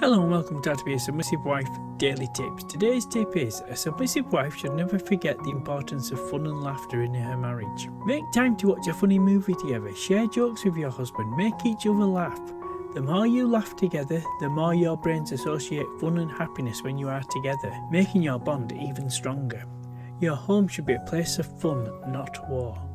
Hello and welcome to How to Be a Submissive Wife Daily Tips. Today's tip is, a submissive wife should never forget the importance of fun and laughter in her marriage. Make time to watch a funny movie together, share jokes with your husband, make each other laugh. The more you laugh together, the more your brains associate fun and happiness when you are together, making your bond even stronger. Your home should be a place of fun, not war.